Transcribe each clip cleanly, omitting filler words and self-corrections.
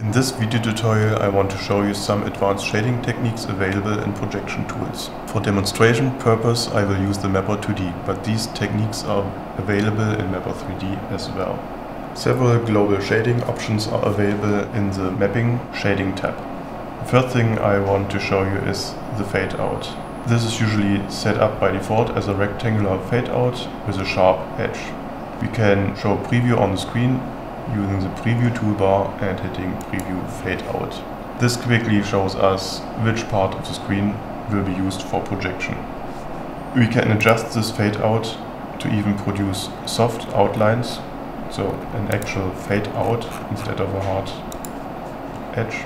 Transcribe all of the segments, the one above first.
In this video tutorial I want to show you some advanced shading techniques available in ProjectionTools. For demonstration purpose I will use the Mapper 2D, but these techniques are available in Mapper 3D as well. Several global shading options are available in the Mapping Shading tab. The first thing I want to show you is the fade out. This is usually set up by default as a rectangular fade out with a sharp edge. We can show preview on the screen using the preview toolbar and hitting preview fade out. This quickly shows us which part of the screen will be used for projection. We can adjust this fade out to even produce soft outlines, so an actual fade out instead of a hard edge.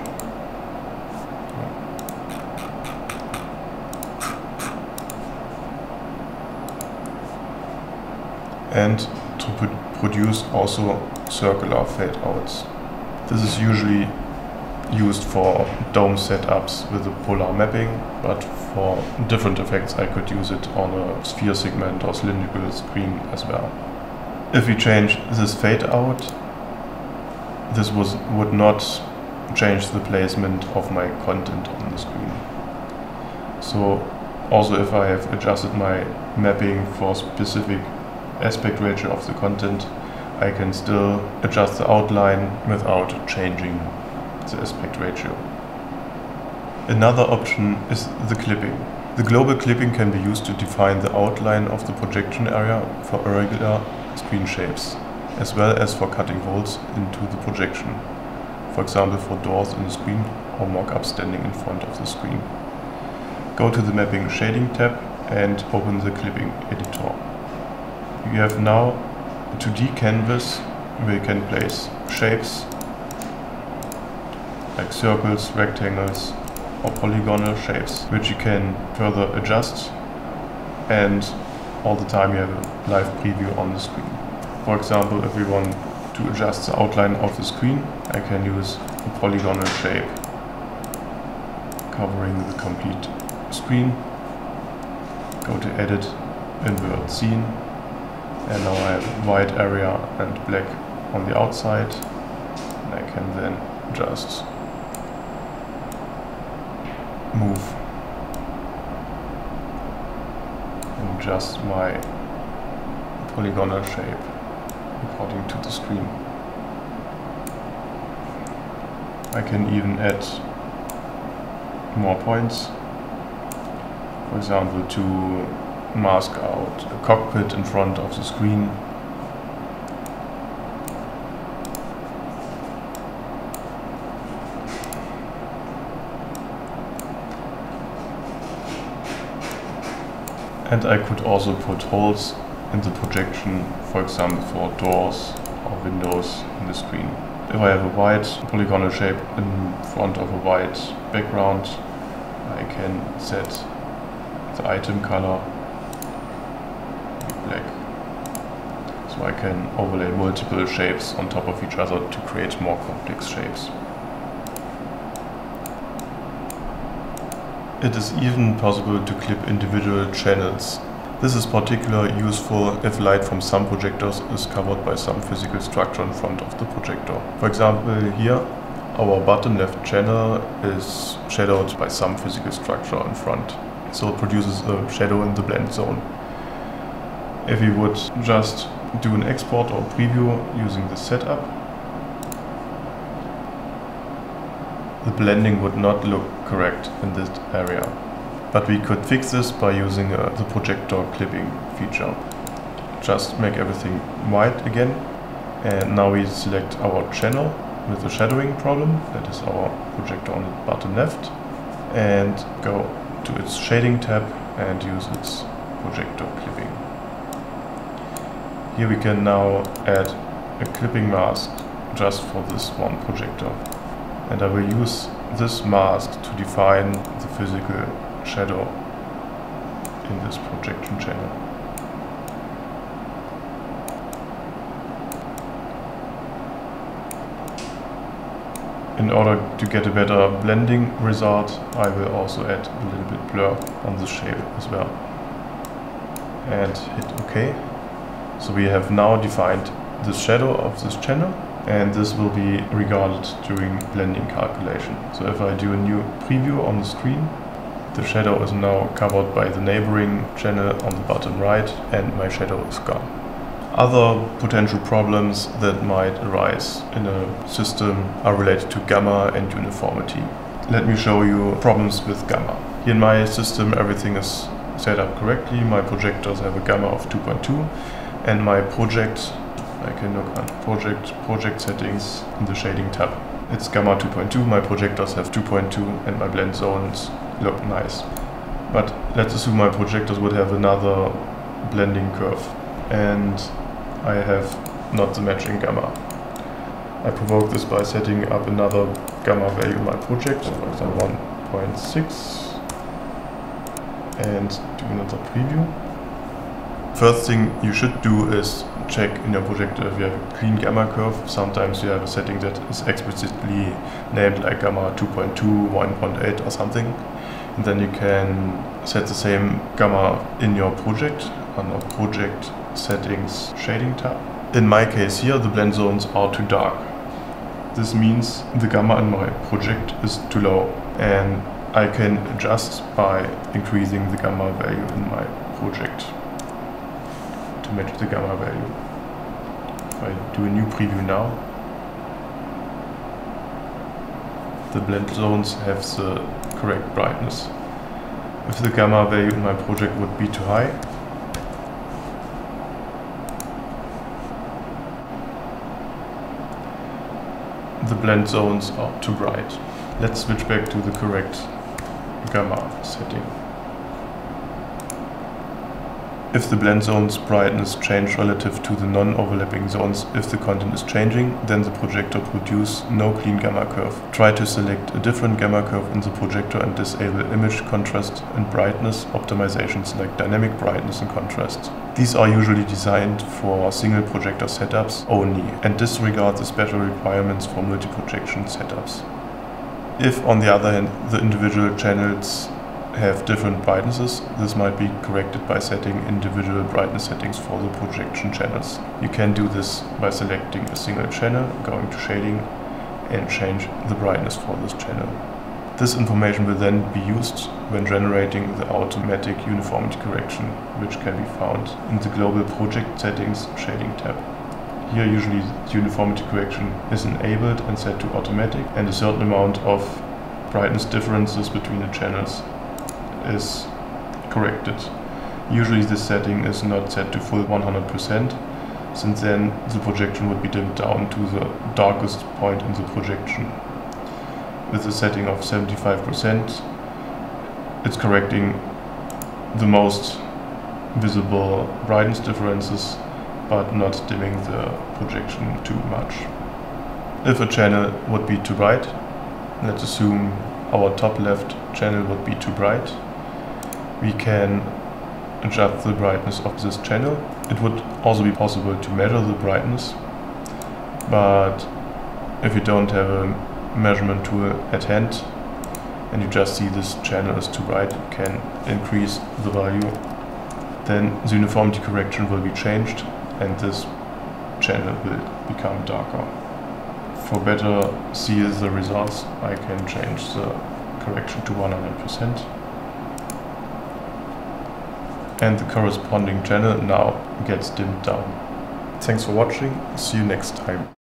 And to produce also circular fade outs. This is usually used for dome setups with a polar mapping, but for different effects I could use it on a sphere segment or cylindrical screen as well. If we change this fade out, this would not change the placement of my content on the screen. So also if I have adjusted my mapping for specific aspect ratio of the content, I can still adjust the outline without changing the aspect ratio. Another option is the clipping. The global clipping can be used to define the outline of the projection area for irregular screen shapes, as well as for cutting holes into the projection. For example, for doors in the screen or mock-ups standing in front of the screen. Go to the Mapping Shading tab and open the clipping editor. You have now a 2D canvas where you can place shapes like circles, rectangles or polygonal shapes, which you can further adjust, and all the time you have a live preview on the screen. For example, if we want to adjust the outline of the screen, I can use a polygonal shape covering the complete screen. Go to Edit, Invert Scene. And now I have white area and black on the outside, and I can then just move and adjust my polygonal shape according to the screen. I can even add more points, for example to mask out a cockpit in front of the screen. And I could also put holes in the projection, for example for doors or windows in the screen. If I have a white polygonal shape in front of a white background, I can set the item color black. So I can overlay multiple shapes on top of each other to create more complex shapes. It is even possible to clip individual channels. This is particularly useful if light from some projectors is covered by some physical structure in front of the projector. For example, here our bottom left channel is shadowed by some physical structure in front, so it produces a shadow in the blend zone. If we would just do an export or preview using the setup, the blending would not look correct in this area. But we could fix this by using the projector clipping feature. Just make everything white again, and now we select our channel with the shadowing problem, that is our projector on the bottom left, and go to its shading tab and use its projector clipping. Here we can now add a clipping mask just for this one projector. And I will use this mask to define the physical shadow in this projection channel. In order to get a better blending result, I will also add a little bit blur on the shape as well. And hit OK. So we have now defined the shadow of this channel, and this will be regarded during blending calculation. So if I do a new preview on the screen, the shadow is now covered by the neighboring channel on the bottom right, and my shadow is gone. Other potential problems that might arise in a system are related to gamma and uniformity. Let me show you problems with gamma. Here in my system everything is set up correctly. My projectors have a gamma of 2.2, and my project, I can look at project settings in the shading tab. It's gamma 2.2, my projectors have 2.2, and my blend zones look nice. But let's assume my projectors would have another blending curve, and I have not the matching gamma. I provoke this by setting up another gamma value in my project, for example 1.6, and do another preview. First thing you should do is check in your projector if you have a clean gamma curve. Sometimes you have a setting that is explicitly named like gamma 2.2, 1.8 or something. And then you can set the same gamma in your project under Project Settings Shading tab. In my case here, the blend zones are too dark. This means the gamma in my project is too low, and I can adjust by increasing the gamma value in my project to match the gamma value. If I do a new preview now, the blend zones have the correct brightness. If the gamma value in my project would be too high, the blend zones are too bright. Let's switch back to the correct gamma setting. If the blend zone's brightness change relative to the non-overlapping zones, if the content is changing, then the projector produces no clean gamma curve. Try to select a different gamma curve in the projector and disable image contrast and brightness optimizations like dynamic brightness and contrast. These are usually designed for single projector setups only and disregard the special requirements for multi-projection setups. If, on the other hand, the individual channels have different brightnesses, this might be corrected by setting individual brightness settings for the projection channels. You can do this by selecting a single channel, going to shading, and change the brightness for this channel. This information will then be used when generating the automatic uniformity correction, which can be found in the global project settings shading tab. Here usually the uniformity correction is enabled and set to automatic, and a certain amount of brightness differences between the channels is corrected. Usually this setting is not set to full 100%, since then the projection would be dimmed down to the darkest point in the projection. With a setting of 75%, it's correcting the most visible brightness differences, but not dimming the projection too much. If a channel would be too bright, let's assume our top left channel would be too bright, we can adjust the brightness of this channel. It would also be possible to measure the brightness, but if you don't have a measurement tool at hand and you just see this channel is too bright, you can increase the value. Then the uniformity correction will be changed and this channel will become darker. For better see the results, I can change the correction to 100%. And the corresponding channel now gets dimmed down. Thanks for watching, see you next time.